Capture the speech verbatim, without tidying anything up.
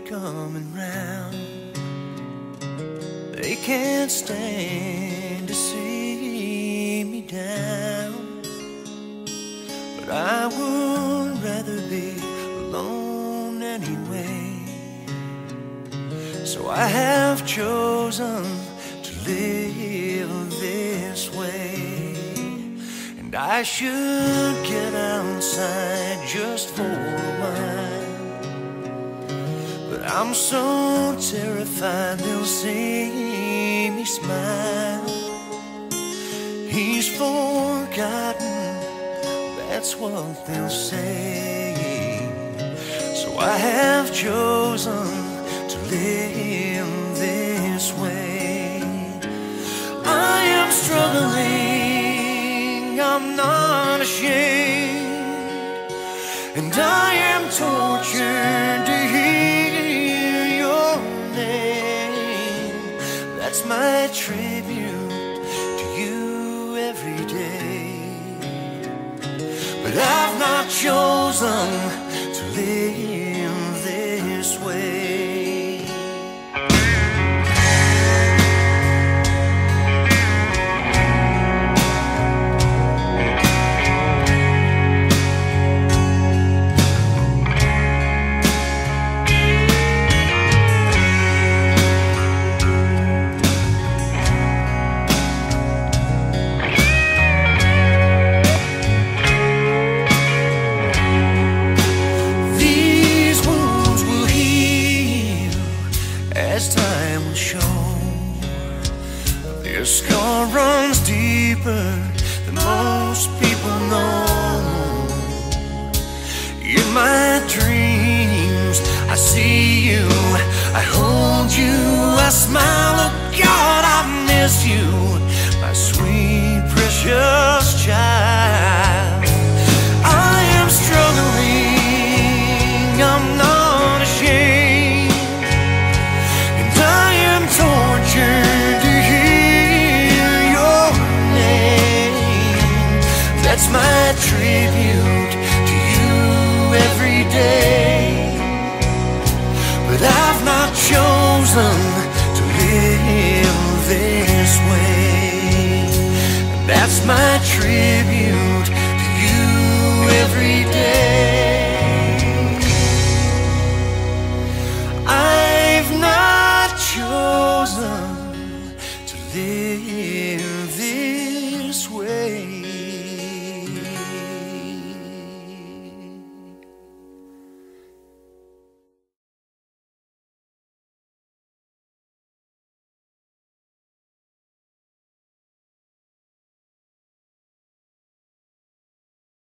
coming round. They can't stand to see me down, but I would rather be alone anyway. So I have chosen to live this way, and I should get outside just for a while, but I'm so terrified they'll see me smile. He's forgotten, that's what they'll say. So I have chosen to live this way. I am struggling, I'm not ashamed, and I am tortured to hear your name. That's my tribute to you every day. But I've not chosen to live this way. As time will show, their scar runs deeper than most people know. In my dreams, I see you, I hold you, I smile, oh God, I miss you, my sweet, precious child. I am struggling, I'm not ashamed, tortured to hear your name. That's my tribute to you every day. But I've not chosen to live this way. That's my tribute